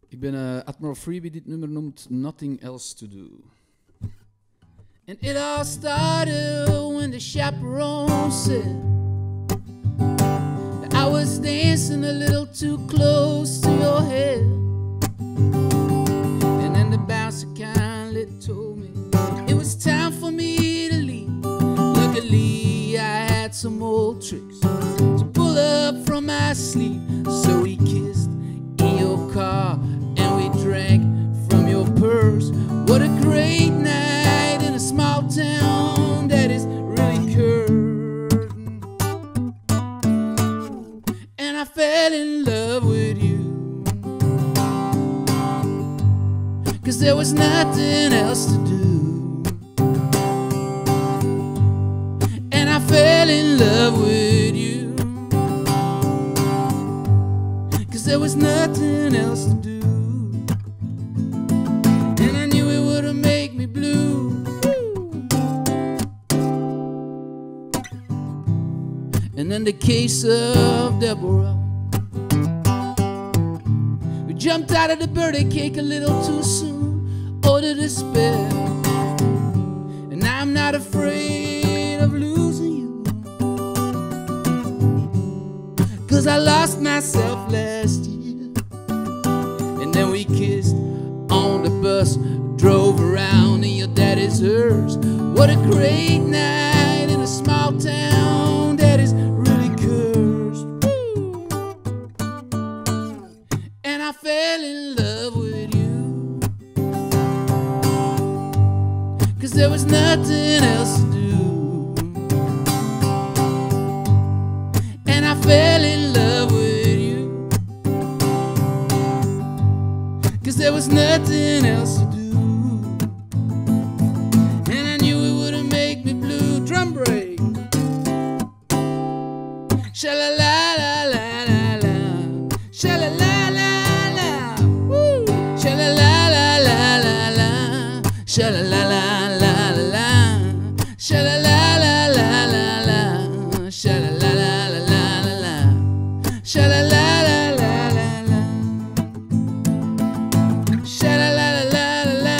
Ik ben Admiral Freebie, dit nummer noemt Nothing Else to Do. And it all started when the chaperone said that I was dancing a little too close to your head. And then the bouncer kindly told me it was time for me to leave. Luckily I had some old tricks to pull up from my sleeve. So we kissed in your car and we drank from your purse. What a great night in a small town that is really curtain. And I fell in love with you, 'cause there was nothing else to do. And I fell in love with you, 'cause there was nothing else to do. And I knew it wouldn't make me blue. And then the case of Deborah, we jumped out of the birthday cake a little too soon, or to despair. And I'm not afraid of losing you, 'cause I lost myself last year. And then we kissed on the bus, drove around in your daddy's hearse. What a great night in a small town that is really cursed. Woo! And I fell in love with you, 'cause there was nothing else to do. And I fell in love with you, 'cause there was nothing else to do. And I knew it wouldn't make me blue. Drum break. Sha-la-la-la-la-la-la, sha-la-la-la-la, woo, sha-la-la-la-la-la, sha-la-la-la-la-la, sha-la-la-la-la-la, sha-la-la-la-la-la, sha-la-la-la-la-la, sha-la-la-la-la-la.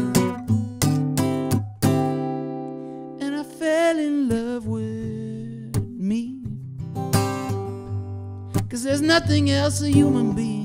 And I fell in love with me, 'cause there's nothing else a human being